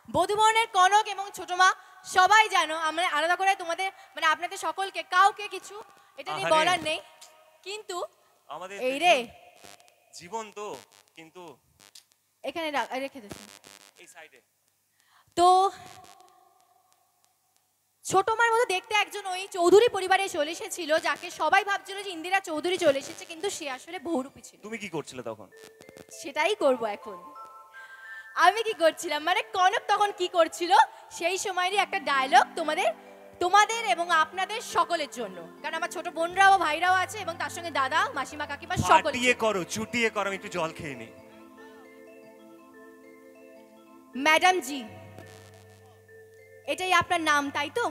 বধুবরণের কনক এবং ছোট মা সবাই জানো, আমরা আলাদা করে তোমাদের মানে আপনাদের সকলকে কাউকে কিছু এটা নিয়ে বলার নেই, কিন্তু আমাদের এই রে জীবন তো, কিন্তু এখানে রেখে দিস এই সাইডে। তো ছোট মার মতো দেখতে একজন ওই চৌধুরী পরিবারে চলে এসেছিল, যাকে সবাই ভাবছিল যে ইন্দিরা চৌধুরী চলে এসেছে, কিন্তু সে আসলে বহুরূপী ছিল। তুমি কি করছিলে তখন? সেটাই করব এখন। আমি কি করছিলাম মানে কনক তখন কি করছিল সেই সময়েরই একটা ডায়লগ তোমাদের এবং আপনাদের সকলের জন্য, কারণ আমার ছোট বোনরাও ভাইরাও আছে এবং তার সঙ্গে দাদা মাসিমা কাকিমা সকলে। চুটিয়ে করো, আমি একটু জল খেয়ে নি। ম্যাডাম জি, এটাই আপনার নাম তাই তো?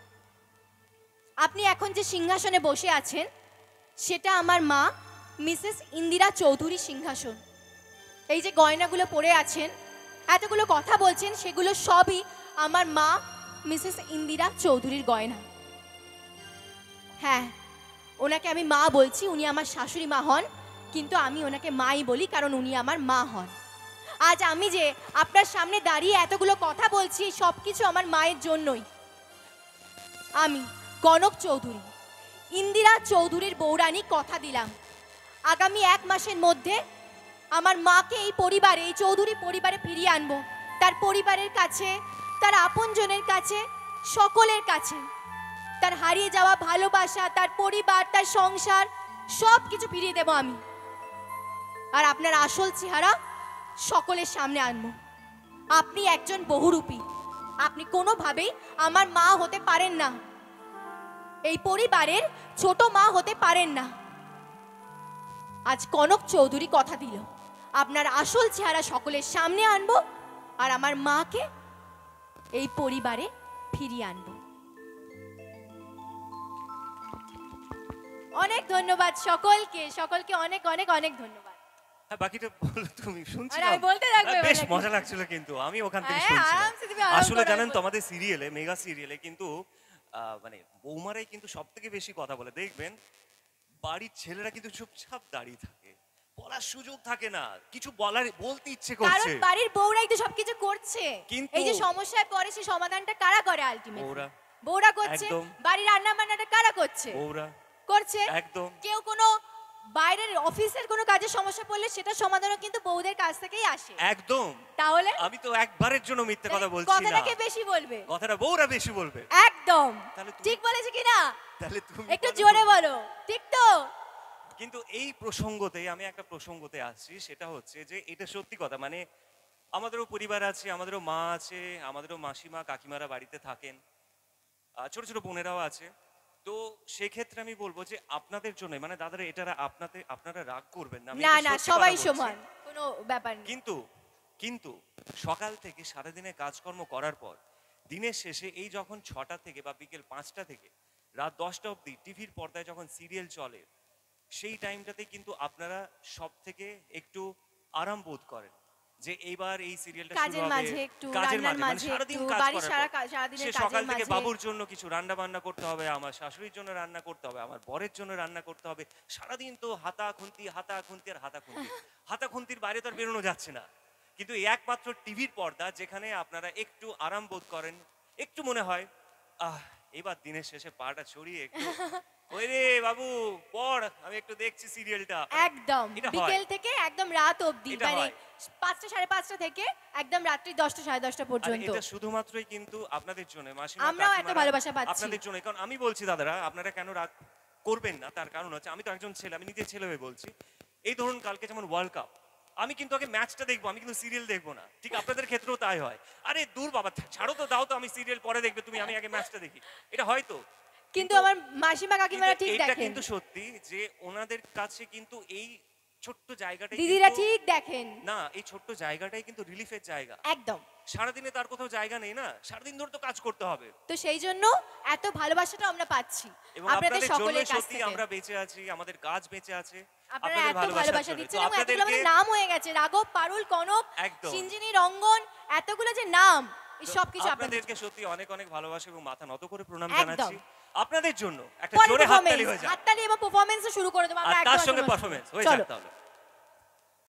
আপনি এখন যে সিংহাসনে বসে আছেন সেটা আমার মা মিসেস ইন্দিরা চৌধুরী সিংহাসন। এই যে গয়নাগুলো পরে আছেন, এতগুলো কথা বলছেন, সেগুলো সবই আমার মা মিসেস ইন্দিরা চৌধুরীর গয়না। হ্যাঁ, ওনাকে আমি মা বলছি, উনি আমার শাশুড়ি মা হন, কিন্তু আমি ওনাকে মাই বলি কারণ উনি আমার মা হন। আজ আমি যে আপনার সামনে দাঁড়িয়ে এতগুলো কথা বলছি সব কিছু আমার মায়ের জন্যই। আমি কনক চৌধুরী, ইন্দিরা চৌধুরীর বৌরানী কথা দিলাম আগামী 1 মাসের মধ্যে আমার মাকে এই পরিবারে, এই চৌধুরী পরিবারে ফিরিয়ে আনবো। তার পরিবারের কাছে, তার আপনজনের কাছে, সকলের কাছে তার হারিয়ে যাওয়া ভালোবাসা, তার পরিবার, তার সংসার সব কিছু ফিরিয়ে দেব আমি। আর আপনার আসল চেহারা সকলের সামনে আনবো। আপনি একজন বহুরূপী, আপনি কোনোভাবেই আমার মা হতে পারেন না, এই পরিবারের ছোট মা হতে পারেন না। আজ কনক চৌধুরী কথা দিল আপনার আসল চেহারা সকলের সামনে আনবো আর আমার মাকে এই পরিবারে ফিরিয়ে আনবো। অনেক ধন্যবাদ সকলকে, সকলকে অনেক অনেক অনেক ধন্যবাদ। বাকিটা বলো তুমি, শুনছি। আমি বলতে থাকবো, বেশ মজা লাগছিল কিন্তু আমি ওখান থেকে শুনছিলাম। আসলে জানেন তো আমাদের সিরিয়ালে, মেগা সিরিয়ালে কিন্তু মানে বৌমারাই কিন্তু সব থেকে বেশি কথা বলে। দেখবেন বাড়ির ছেলেরা কিন্তু চুপচাপ দাঁড়িয়ে থাকে, বলার সুযোগ থাকে না, কিছু বলতে ইচ্ছে করছে, কারণ বাড়ির বউরাই তো সবকিছু করছে। কিন্তু এই যে সমস্যায় পড়ে সেই সমাধানটা কারা করে? আলটিমেটলি বউরা। বউরা করছে। বাড়ির রান্না বান্নাটা কারা করছে? বউরা করছে। একদম। কেউ কোনো বাইরের অফিসের কোনো কাজের সমস্যা পড়লে সেটা সমাধানও কিন্তু বউদের কাছ থেকেই আসে। একদম। তাহলে আমি তো একবারের জন্য মিথ্যে কথা বলছি না। কথাটা কে বেশি বলবে? কথাটা বউরা বেশি বলবে। একদম ঠিক বলেছে কিনা? তাহলে তুমি একটু জোরে বলো, ঠিক তো? কিন্তু এই প্রসঙ্গতে আমি একটা প্রসঙ্গতে আসছি, সেটা হচ্ছে যে এটা সত্যি কথা, মানে আমাদেরও পরিবার আছে, আমাদেরও মা আছে, আমাদেরও মাসিমা কাকিমারা বাড়িতে থাকেন, ছোট ছোট বোনেরাও আছে। তো সেক্ষেত্রে আমি বলবো যে আপনাদের জন্য, মানে দাদারা, এটা আপনারা রাগ করবেন না, না না, সবাই সমান, কোনো ব্যাপার নেই। কিন্তু সকাল থেকে সারাদিনে কাজকর্ম করার পর দিনের শেষে এই যখন 6টা থেকে বা বিকেল 5টা থেকে রাত 10টা অবধি টিভির পর্দায় যখন সিরিয়াল চলে, সেই টাইমটাতে কিন্তু আপনারা সব থেকে একটু আরাম বোধ করেন যে এইবার এই সিরিয়ালটা শুরু হবে, কাজের মাঝে, মানে সারাদিন কাজ করার পর সে সকাল থেকে বাবুর জন্য কিছু রান্না বান্না করতে হবে, আমার শাশুড়ির জন্য রান্না করতে হবে, আমার বরের জন্য রান্না করতে হবে, সারাদিন তো হাতাখুন্তি আর হাতাখুন্তির বাইরে তো আর বেরোনো যাচ্ছে না। কিন্তু একমাত্র টিভির পর্দা যেখানে আপনারা একটু আরাম বোধ করেন, একটু মনে হয় এবার দিনের শেষে পাটা ছড়িয়ে একটু ওই রে বাবু পড়, আমি একটু দেখছি সিরিয়ালটা, একদম বিকেল থেকে একদম রাত অবধি, মানে 5টা 5:30 থেকে একদম রাত্রি 10টা 10:30 পর্যন্ত। এটা শুধুমাত্রই কিন্তু আপনাদের জন্য, মাসিমা আমরাও এত ভালোবাসা পাচ্ছি আপনাদের জন্য। কারণ আমি বলছি দাদারা, আপনারা কেন রাগ করবেন না, তার কারণ হচ্ছে আমি তো একজন ছেলে, আমি নিজে ছেলে হয়ে বলছি। এই ধরুন কালকে যেমন ওয়ার্ল্ড কাপ, আমি কিন্তু আগে ম্যাচটা দেখবো, আমি কিন্তু সিরিয়াল দেখবো না। ঠিক আপনাদের ক্ষেত্রেও তাই হয়? আরে দূর বাবা, ছাড়ো তো, দাও তো, আমি সিরিয়াল পরে দেখবে তুমি, আমি আগে ম্যাচটা দেখি, এটা হয়তো। কিন্তু আমার মাসিমা কাকিমারা ঠিক দেখেন। এটা কিন্তু সত্যি যে ওনাদের কাছে কিন্তু এই ছোট্ট জায়গাটাই, দিদিরা ঠিক দেখেন না, এই ছোট্ট জায়গাটাই কিন্তু রিলিফের জায়গা। একদম। সারাদিনে তার কোথাও জায়গা নেই না, সারাদিন ধরে তো কাজ করতে হবে, তো সেই জন্য এত ভালোবাসাটা আমরা পাচ্ছি আপনাদের সকলের কাছ থেকে। আমরা বেঁচে আছি, আমাদের কাজ বেঁচে আছে আপনারা এত ভালোবাসা দিচ্ছেন এবং এতগুলো আমাদের নাম হয়ে গেছে, রাঘব, পারুল, কনক, সিঞ্জিনী, রঙ্গন, এতগুলো যে নাম, এই সব কিছু আপনাদেরকে সত্যি অনেক অনেক ভালোবাসা এবং মাথা নত করে প্রণাম জানাচ্ছি আপনাদের জন্য। একটা জোরে হাততালি হয়ে যায়, হাততালি এবং পারফরম্যান্স শুরু করে দেব আমরা, তার সঙ্গে পারফরম্যান্স হয়ে যাক তাহলে।